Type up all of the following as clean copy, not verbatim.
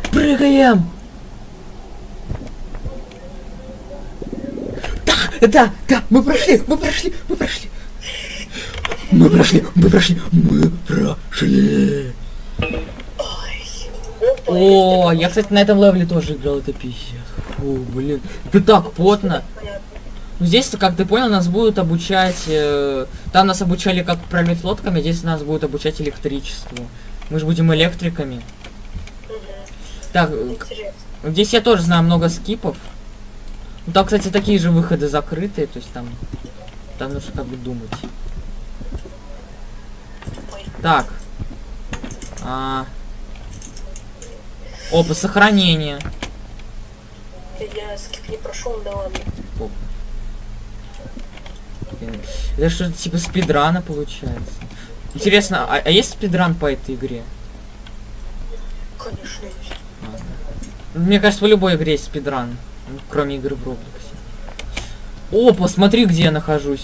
Прыгаем! Да, мы прошли. О, я, кстати, на этом левеле тоже играл, это пиздец. Фу, блин, это так потно. Здесь, как ты понял, нас будут обучать... там нас обучали, как управлять лодками, здесь нас будут обучать электричеству. Мы же будем электриками. Так, здесь я тоже знаю много скипов. Ну, там, кстати, такие же выходы закрытые, то есть там нужно как бы думать. Так. Опа, сохранение. Я скип не прошел, да ладно. Опа. Это что-то типа спидрана получается. Интересно, а есть спидран по этой игре? Конечно есть. Мне кажется, по любой игре есть спидран. Кроме игры в Роблоксе. О, посмотри, где я нахожусь.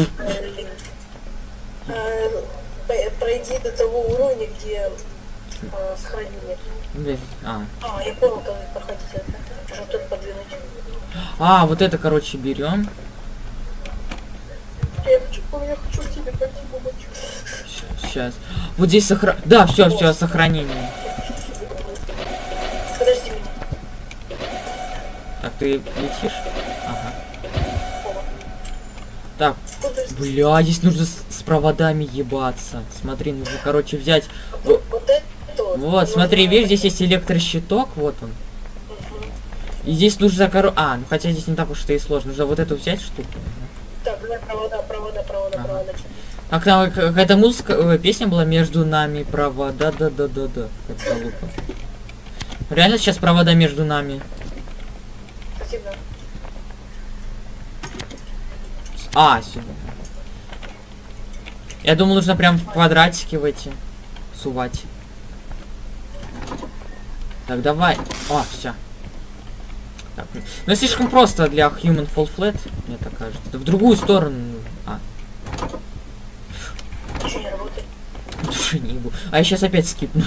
Пройди до того уровня, где сохранение. Я понял, как проходить это. Уже тут подвинуть. Вот это, короче, берем. Я хочу к тебе пойти помочь. Сейчас. Вот здесь Да, все, сохранение. Подожди меня. Так, ты летишь? Ага. Так. Бля, здесь нужно с проводами ебаться. Смотри, нужно, короче, взять... Вот, смотри, видишь, здесь есть электрощиток, вот он. И здесь нужно, ну хотя здесь не так уж и сложно. Нужно вот эту взять штуку. Так, провода. Как там какая-то музыка, песня была между нами, провода, да. Как-то глупо. Реально сейчас провода между нами. Спасибо. Сюда. Я думал, нужно прям в квадратики в эти сувать. Так, давай. Все. Так, ну слишком просто для Human Fall Flat, мне так кажется. В другую сторону. Ничего не работает. Души не ебу. Я сейчас опять скипну.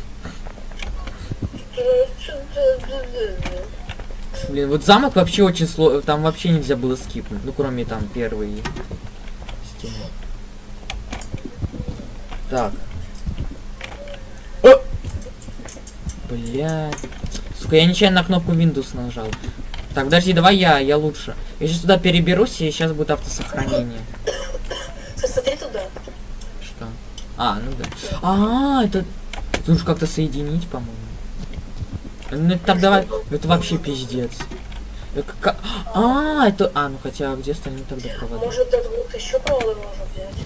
Блин, вот замок вообще очень сложно. Там вообще нельзя было скипнуть. Ну, кроме там первой стены. Так. Блядь. Сука, я нечаянно на кнопку Windows нажал. Так, подожди, давай я лучше. Я сейчас туда переберусь, и сейчас будет автосохранение. Смотри туда. Что? Ну да. Это нужно как-то соединить, по-моему. Ну так давай. Это вообще пиздец. Это... ну хотя где остальные тогда провода? Может, до двух еще провода можно взять?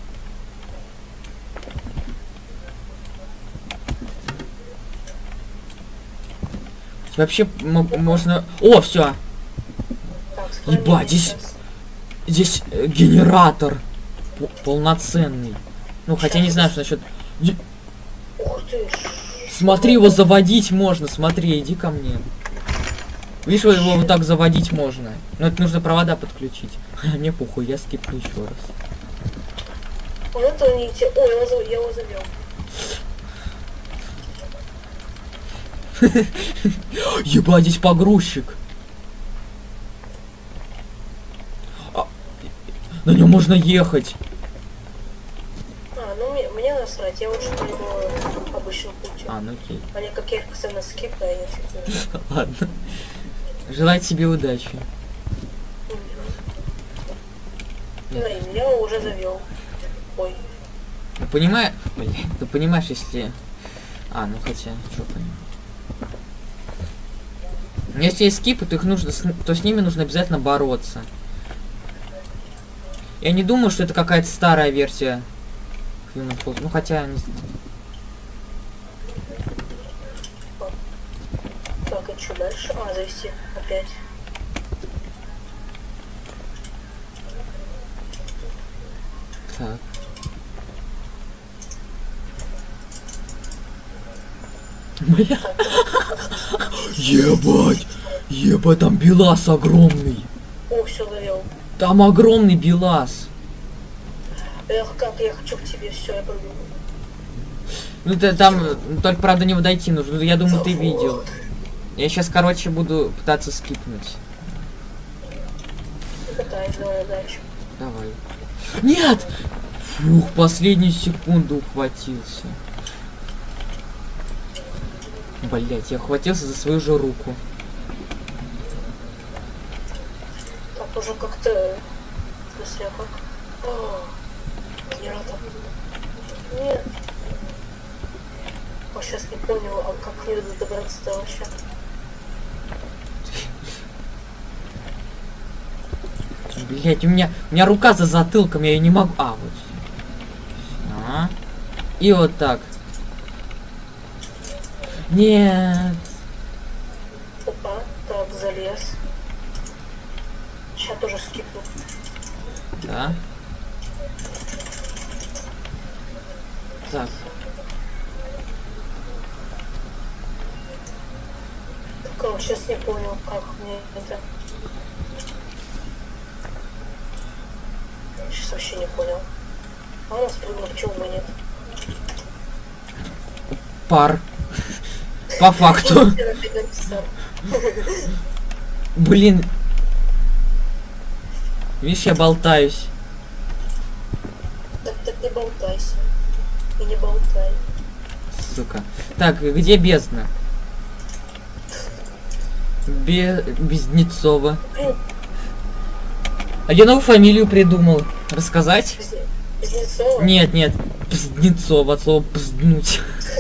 Вообще можно... Все. Ебать, здесь генератор полноценный. Ну, хотя не знаю, что насчет... Ух ты. Смотри, его заводить можно. Смотри, иди ко мне. Видишь, его вот так заводить можно. Но это нужно провода подключить. Мне похуй, я скипну еще раз. Вот это не те... я его завел. Ебать, здесь погрузчик. На нем можно ехать. Мне насрать, я лучше по его обычному пути. Ну окей. Они как я их постоянно скипаю, я всегда. Ладно. Желаю тебе удачи. Я его уже завел. Ой. Ты понимаешь, если... ну хотя, что понимаю. Если есть скипы, то их нужно, то с ними нужно обязательно бороться. Я не думаю, что это какая-то старая версия. Ну хотя не знаю. Так, и что дальше? Завести опять. Так. Бля. Ебать, там белас огромный. Все завел. Там огромный белас. Эх, как я хочу к тебе, все, я пойду. Ну ты там только, правда, не дойти нужно. Я думаю, ты видел. Я сейчас, короче, буду пытаться скипнуть. Пытаюсь, давай дальше. Давай. Нет! Фух, последнюю секунду ухватился. Блять, я ухватился за свою же руку. Так уже как-то... В смысле, как? Генератор. Нет. Я сейчас не понял, а как мне добраться-то вообще? Блять, у меня рука за затылком, я ее не могу. А, вот. А. И вот так. Нет. Опа, так, залез. Сейчас тоже скипну. Да. Так. Так, сейчас не понял, как мне это... Сейчас вообще не понял. А у нас прыгну, почему бы нет? Пар. По факту. Блин. Видишь, я болтаюсь. Так не болтайся. И не болтай. Сука. Так, где бездна? Безднецова. А я новую фамилию придумал. Рассказать? Безднецова? Нет. Безднецова, от слова пзднуть.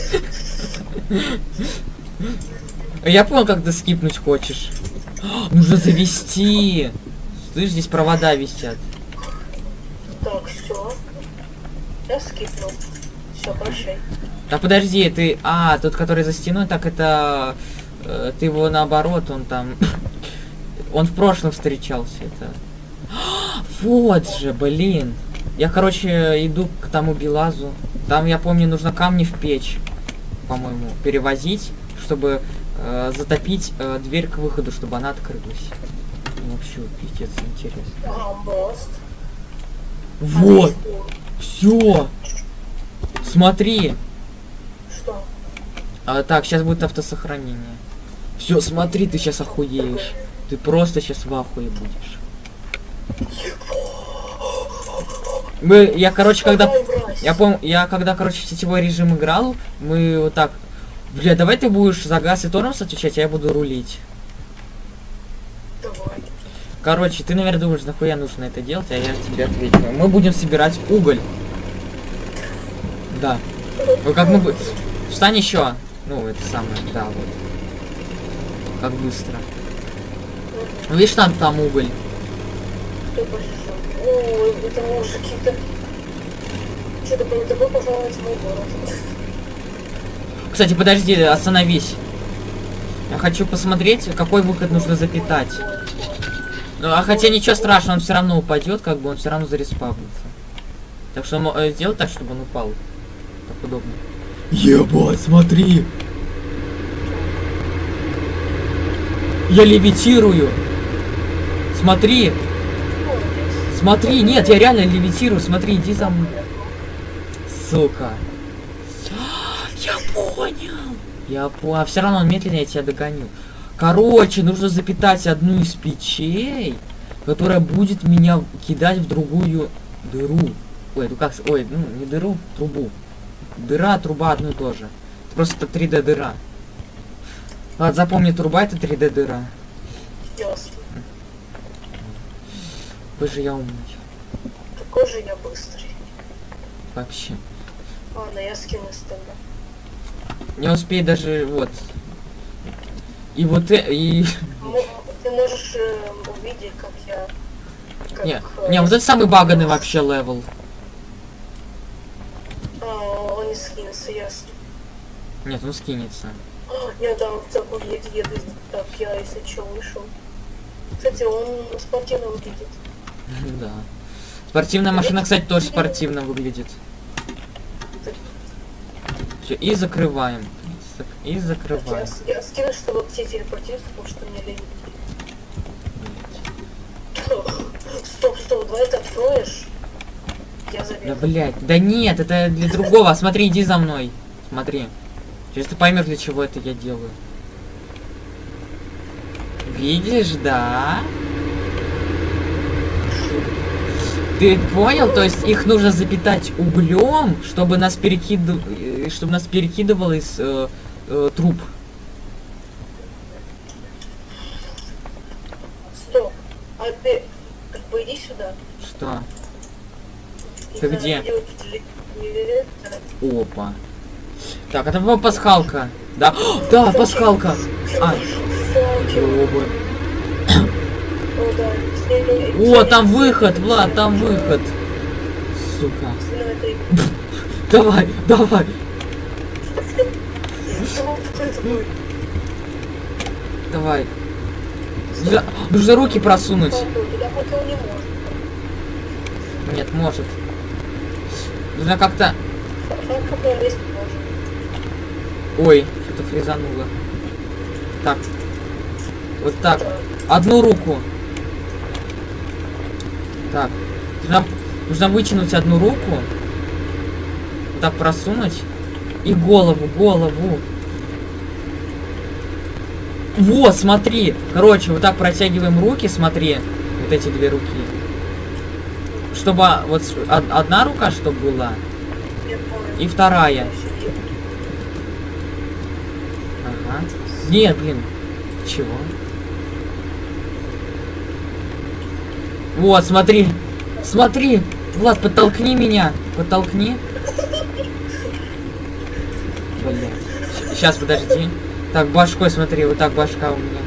Я понял, как ты скипнуть хочешь. Нужно завести. Слышь, здесь провода висят. Так, все. Я скипнул. Все, прощай. А подожди, ты... А, тот, который за стеной, так это... ты его наоборот, он там... он в прошлом встречался, это... Вот же, блин. Я, короче, иду к тому Белазу. Там, я помню, нужно камни в печь, по-моему, перевозить, чтобы затопить дверь к выходу, чтобы она открылась. Вообще, пиздец, интересно. А, мост. Вот! Все! Смотри! Что? Так, сейчас будет автосохранение. Все, смотри, ты сейчас охуеешь. Ты просто сейчас в ахуе будешь. Я, короче, когда... Я помню, я когда, короче, в сетевой режим играл, мы вот так... Бля, давай ты будешь за газ и тормоз отвечать, а я буду рулить. Давай. Короче, ты, наверное, думаешь, нахуя нужно это делать, а я тебе отвечу. Мы будем собирать уголь. Да. Ну, как мы будем... Встань еще. Ну, это самое, да, вот. Как быстро. Ну, видишь, там уголь. Ой, это мужики-то. Что-то было такое, пожалуйста, в мой город. Кстати, подожди, остановись. Я хочу посмотреть, какой выход нужно запитать. Ну, а хотя ничего страшного, он все равно упадет, как бы он все равно зареспавнится. Так что сделай так, чтобы он упал. Так удобно. Ебать, смотри! Я левитирую! Смотри! Смотри, нет, я реально левитирую, смотри, иди за мной. Сука. Я понял. Я понял. А все равно он медленнее, я тебя догоню. Короче, нужно запитать одну из печей, которая будет меня кидать в другую дыру. Ой, ну как... Ой, ну не дыру, трубу. Дыра, труба одно и то же. Это просто 3D дыра. Ладно, запомни, труба это 3D дыра. Ясно. Какой же я умный. Какой же я быстрый. Вообще. Ладно, я скину с тобой. Не успей даже, вот. И вот и... Ты можешь увидеть, как я... Как, не, вот это самый баганный вообще левел. Он не скинется, ясно. Нет, он скинется. Я там такой еду, так я, если что, вышел. Кстати, он спортивно выглядит. Да. Спортивная машина, кстати, тоже спортивно выглядит. Все, и закрываем. И закрываем. Я скину, чтобы к тебе телепортироваться, потому что мне лень. Стоп, давай это откроешь. Я забегу. Да блять, да нет, это для другого. Смотри, иди за мной. Смотри. Сейчас ты поймешь, для чего это я делаю. Видишь, да? Ты понял? То есть их нужно запитать углем, чтобы нас перекидывало из труб. Стоп. А ты как бы иди сюда. Что? Ты где? Опа. Так, это была пасхалка. Да, да, пасхалка. А. Оба. О, там выход, Влад, там выход. Сука. Давай, давай. Давай. Нужно руки просунуть. Нет, может. Нужно как-то... Ой, что-то фрезануло. Так. Вот так. Одну руку. Так. Нужно вытянуть одну руку. Вот так просунуть. И голову. Вот, смотри. Короче, вот так протягиваем руки, смотри. Вот эти две руки. Чтобы вот одна рука, чтобы была. И вторая. Ага. Нет, блин. Чего? Вот, смотри. Смотри. Влад, подтолкни меня. Подтолкни. Блин. Сейчас, подожди. Так, башкой смотри. Вот так башка у меня.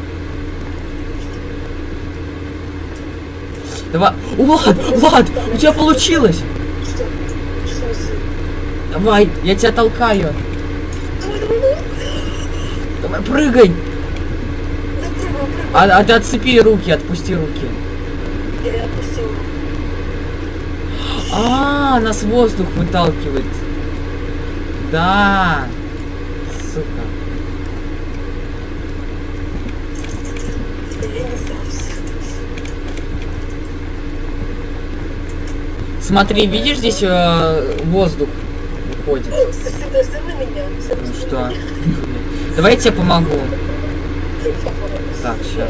Давай. Влад, у тебя получилось. Давай, я тебя толкаю. Давай, прыгай. А ты отцепи руки, отпусти руки. Я отпустил. Нас воздух выталкивает. Да. Сука. Смотри, видишь, здесь воздух уходит. Ну что? Давай я тебе помогу. Так, сейчас.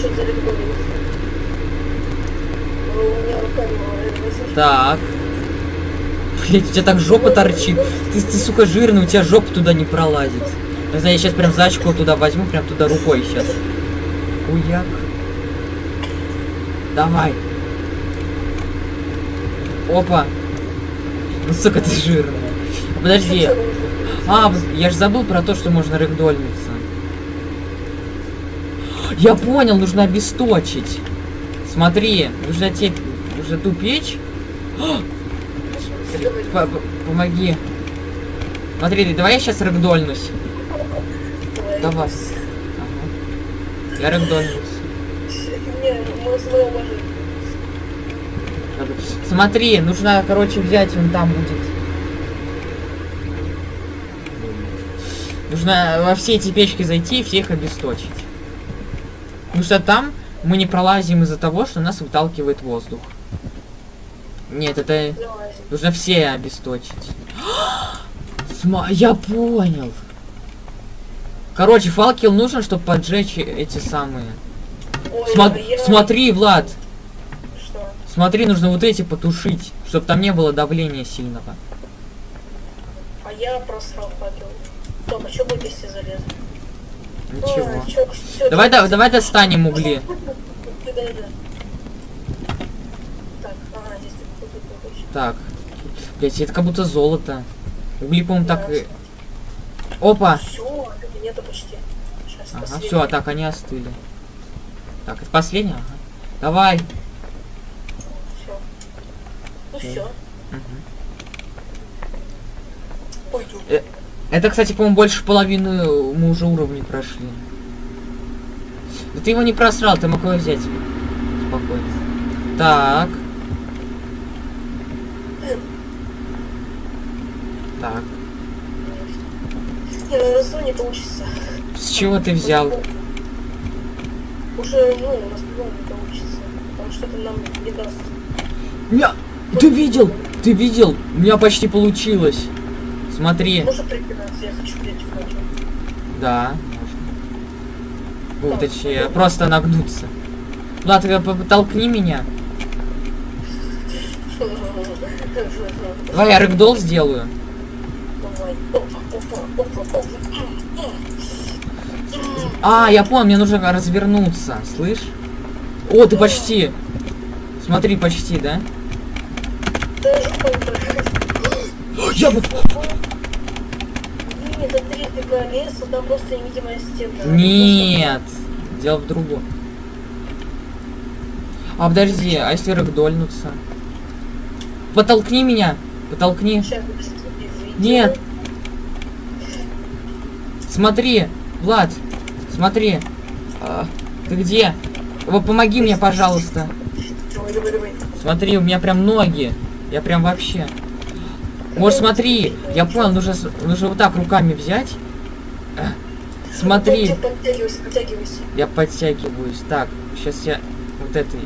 Так. Блять, у тебя так жопа торчит. Ты, сука, жирный, у тебя жопа туда не пролазит. Не знаю, я сейчас прям за очко туда возьму, прям туда рукой сейчас. Уяк. Давай. Опа. Ну, сука, ты жирный. Подожди. Я же забыл про то, что можно рэгдольнуться. Я понял, нужно обесточить. Смотри, нужно тебе уже ту печь. Помоги. Смотри, давай я сейчас рэгдольнусь. Давай. Ага. Я рэгдольнусь. Смотри, нужно, короче, взять, он там будет. Нужно во все эти печки зайти и всех обесточить. Потому что там мы не пролазим из-за того, что нас выталкивает воздух. Нет, это нужно все обесточить. Я понял. Короче, факел нужен, чтобы поджечь эти самые. Смотри, Влад. Что? Смотри, нужно вот эти потушить, чтобы там не было давления сильного. А я просрал факел. Стоп, а что будет, если залез? Ничего. Давай достанем угли. Так. Блять, это как будто золото. Угли, по-моему, так и... Опа! Все, нету почти. Ага, все, так, они остыли. Так, это последний? Ага. Давай. Все. Ну все. Это, кстати, по-моему, больше половины мы уже уровней прошли. Да ты его не просрал, ты мог его взять. Спокойно. Так. Так. Не, на росту не получится. С чего ты взял? Уже, ну, на росту не получится. Потому что это нам не даст. Ты видел? Ты видел? У меня почти получилось. Смотри. Можно прикинуться, я хочу пить факел. Да, можно. Точнее, просто нагнуться. Влад, потолкни меня. Давай я рэгдолл сделаю. А, я понял, мне нужно развернуться, слышь? О, ты почти. Смотри, почти, да? Я бы... Нет, это 3 леса, там просто невидимая стена. Нет, дело в другом. А подожди, а если рэгдольнуться? Потолкни меня, потолкни. Нет. Смотри, Влад, смотри. Ты где? Помоги мне, пожалуйста. Давай. Смотри, у меня прям ноги. Я прям вообще. Может, смотри, я понял, нужно вот так руками взять. Смотри. Подтягивайся. Я подтягиваюсь. Так, сейчас я вот этой.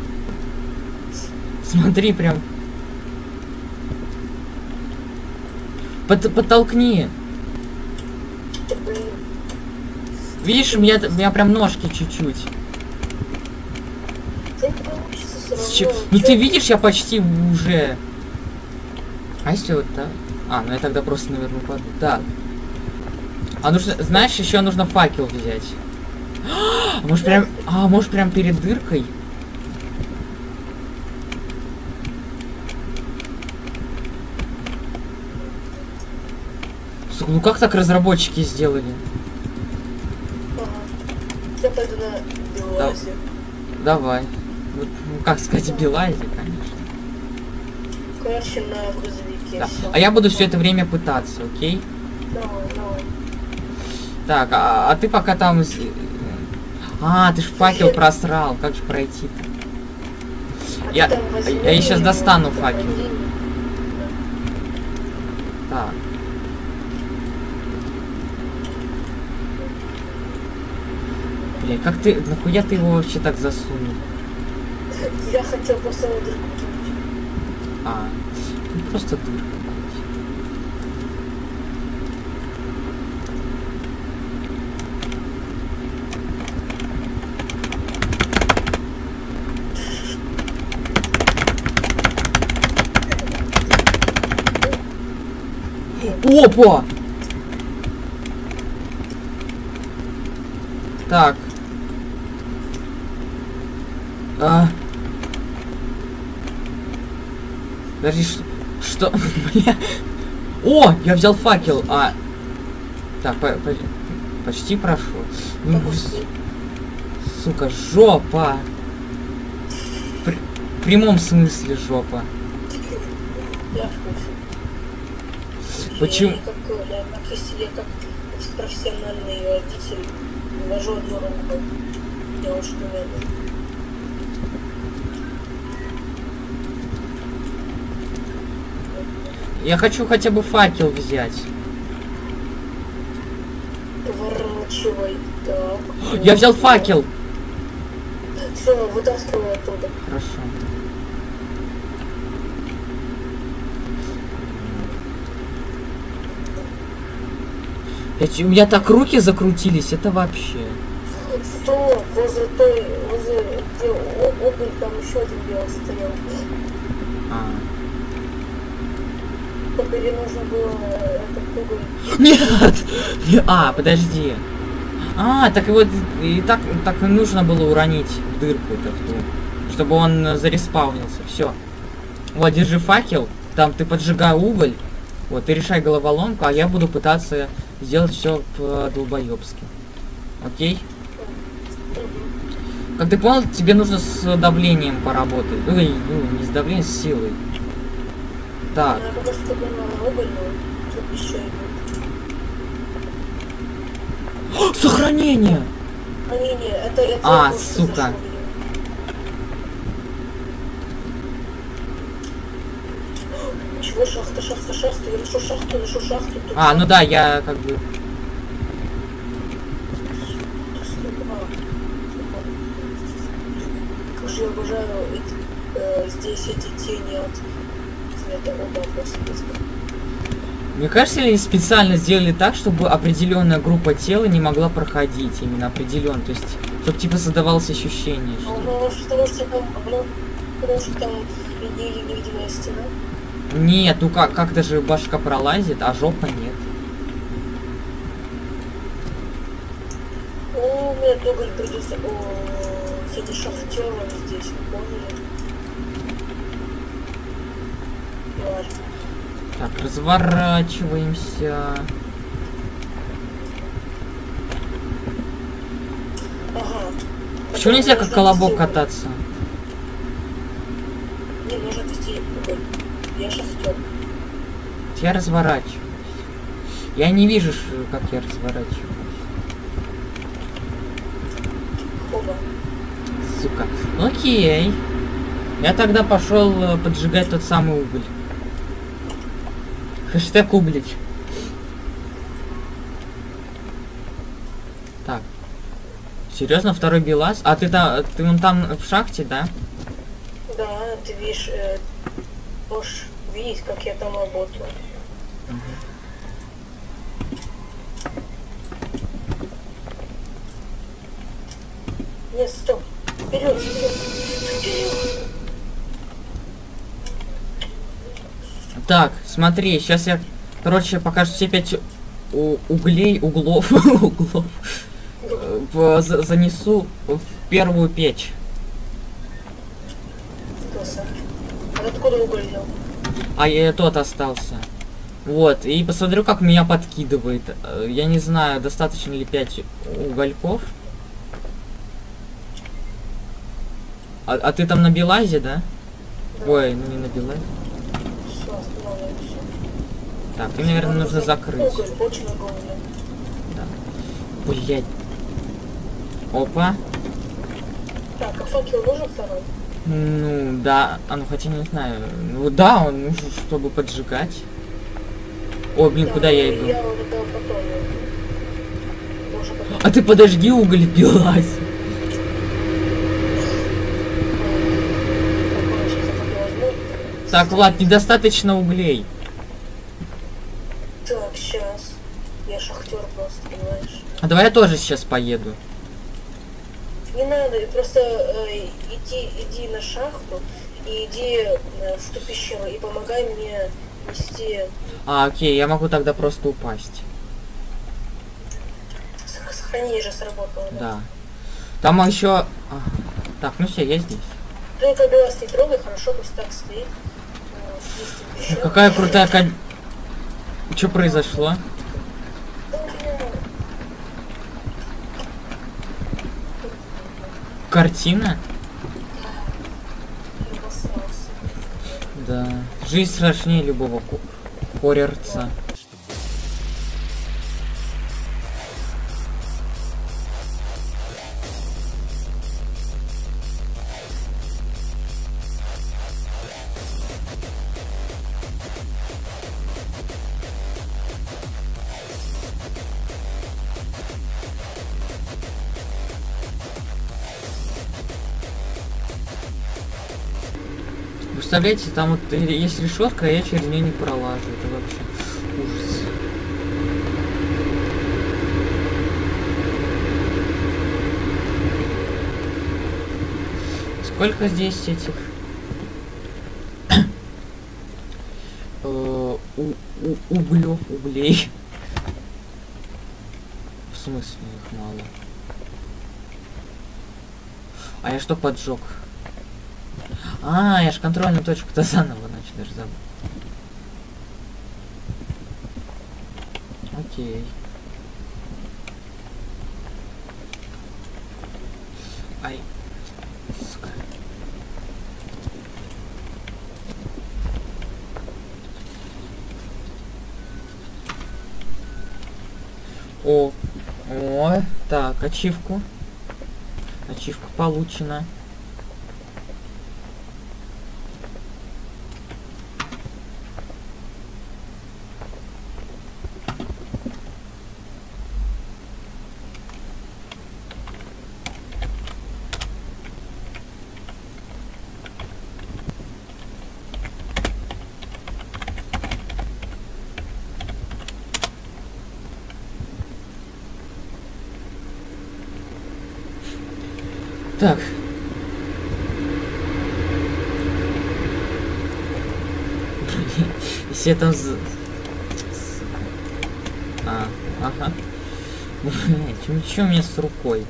Смотри, прям. Подтолкни. Видишь, у меня прям ножки чуть-чуть. Ну ты видишь, я почти уже. А если вот так? А, ну я тогда просто, наверное, упаду. Так. А нужно, знаешь, еще нужно факел взять. Может прям перед дыркой? Сука, ну как так разработчики сделали? Я пойду на Белазе. Давай. Ну, как сказать, Белазе, конечно. Короче, на грузовике. Да. А я буду все это время пытаться, окей? Давай. Так, а ты пока там... А, ты ж факел просрал, как же пройти-то? Я сейчас достану факел. Так. Блин, как ты... Нахуя ты его вообще так засунул? Я хотел просто его дырку кинуть. А, ну просто дырка. Опа! Так. Подожди, что? Бля. О, я взял факел. Так, почти прошел. Сука, жопа. В прямом смысле жопа. Я в курсе. Почему? Я как профессиональный водитель вожу одну руку. Я очень умею. Я хочу хотя бы факел взять. Поворачивай. Так. Я взял факел. Все, вытаскивай оттуда. Хорошо. У меня так руки закрутились, это вообще. Что? Возле где обувь, там еще один белый стоял. Только или нужно было этот уголь. Нет! Подожди. Так вот и так и нужно было уронить в дырку-то в ту, чтобы он зареспаунился. Все. Вот, держи факел, там ты поджигай уголь, вот, и решай головоломку, а я буду пытаться сделать все по-долбоёбски. Окей? Как ты понял, тебе нужно с давлением поработать. Ой, ну, не с давлением, с силой. Так. Сохранение! Это сука. Чего шахта? Я нашел шахту. Ну да, я как бы... Как же я обожаю здесь эти тени от цвета. Мне кажется, они специально сделали так, чтобы определенная группа тела не могла проходить, именно определенно, то есть, чтобы типа создавалось ощущение, что... Потому что там невидимая стена. Нет, ну как-то же башка пролазит, а жопа нет. О, мне только придется... Кстати, шахтером здесь, поняли? Ладно. Так, разворачиваемся. Ага. Почему нельзя как колобок кататься? Не, можно вести уголь. Я шахтер. Я разворачиваюсь. Я не вижу, как я разворачиваюсь. Оба. Сука. Окей. Я тогда пошел поджигать тот самый уголь. Хэштег углич. Так. Серьезно, второй БелАЗ? А ты вон там в шахте, да? Да, ты видишь, можешь видеть, как я там работаю. Нет, стоп. Вперед, вперед. Вперед. Так, смотри, сейчас я, короче, покажу все 5 углов, занесу в первую печь. А откуда уголь взял? А я тот остался. Вот, и посмотрю, как меня подкидывает. Я не знаю, достаточно ли 5 угольков. А ты там на БелАЗе, да? Да. Ой, ну не на БелАЗе. Так, и, наверное, нужно закрыть. Очень огромный. Да. Блять. Опа. Так, а факел нужен второй? Ну, да. А ну, хотя не знаю. Ну, да, он нужен, чтобы поджигать. Ой, блин, Да, куда я иду? Я вот это потом. А ты подожги, уголь в БелАЗе. Так, Влад, недостаточно углей. Так, сейчас. Я шахтер просто, понимаешь? А давай я тоже сейчас поеду. Не надо, просто иди на шахту и иди в ту пещеру и помогай мне нести. А, окей, я могу тогда просто упасть. Сохранение же сработало. Да. Там еще... Так, ну все, я здесь. Только БелАЗ не трогай, хорошо, пусть так стоит. Какая крутая Что произошло? Картина? Да. Жизнь страшнее любого хоррорца. Представляете, там вот есть решетка, а я через нее не пролажу. Это вообще ужас. Сколько здесь этих углей? В смысле их мало? А я что поджег? А, я ж контрольную точку-то заново начал, даже забыл. Окей. Ай. Сука. О, так, ачивку. Ачивка получена. Так. Все там... Ага. Чё мне с рукой?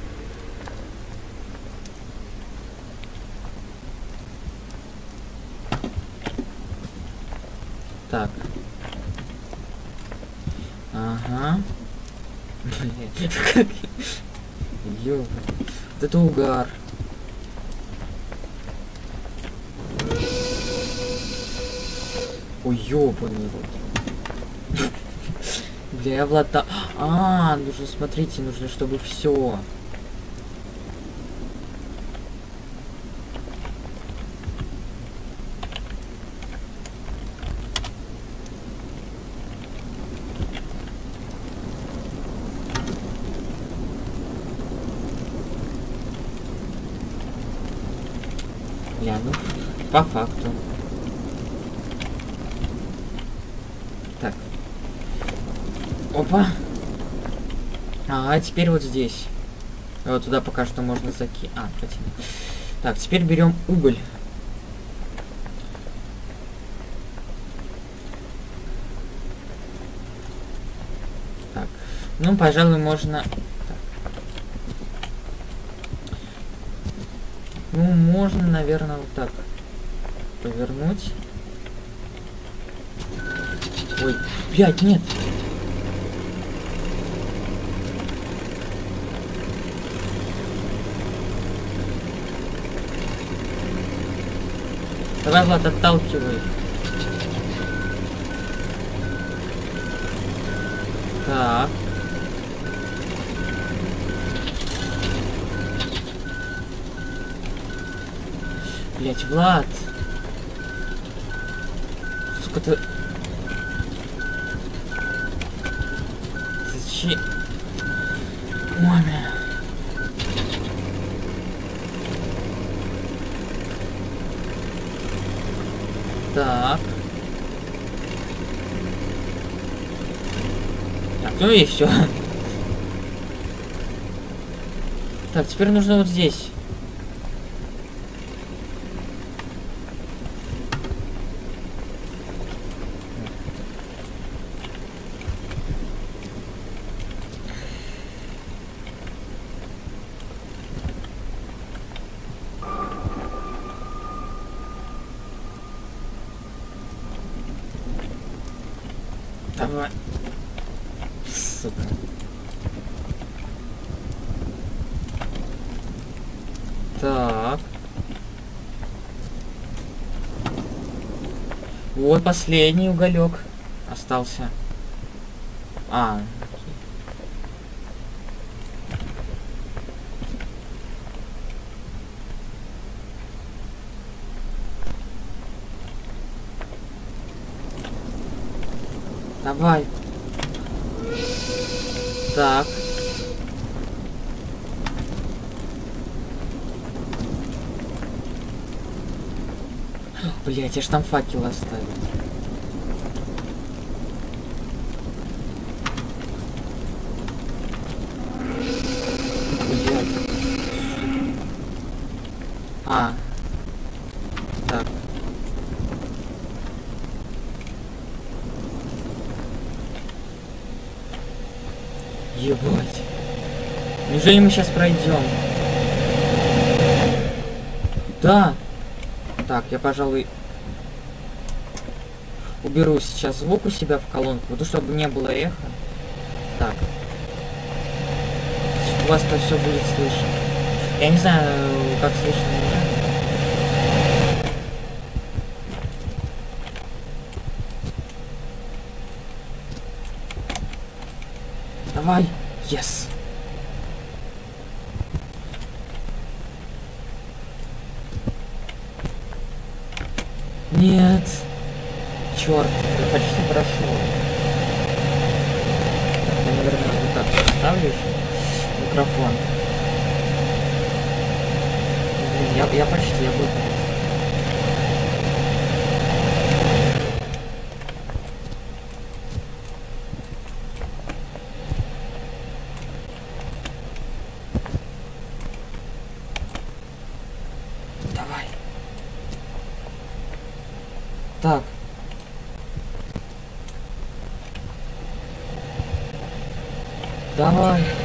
Так. Ага. Блин, как... Ёб... Вот это угар. Ой, ёбаный рот. Бля, я влада... нужно, смотрите, нужно, чтобы все. Бля, ну, по факту. Так. Опа. А теперь вот здесь. Вот туда пока что можно закинуть. Хотим. Так, теперь берем уголь. Так. Ну, пожалуй, можно... Так. Ну, можно, наверное, вот так повернуть. Ой, блядь, нет. Давай, Влад, отталкивай. Так. Блять, Влад. Сука, ты... Зачем? Маме. Так. Так, ну и все. Так, теперь нужно вот здесь. Давай. Сука. Так. Вот последний уголек остался. Давай. Так. Блять, я ж там факел оставил. Блять. Так. Ебать. Неужели мы сейчас пройдем? Да. Так, я, пожалуй, уберу сейчас звук у себя в колонку, вот, чтобы не было эхо. Так. У вас-то все будет слышно. Я не знаю, как слышно меня. Давай. Yes. Нет. Черт, я почти прошел. Я, наверное, вот так поставлю еще микрофон. Блин, я почти, я буду. Так. Давай.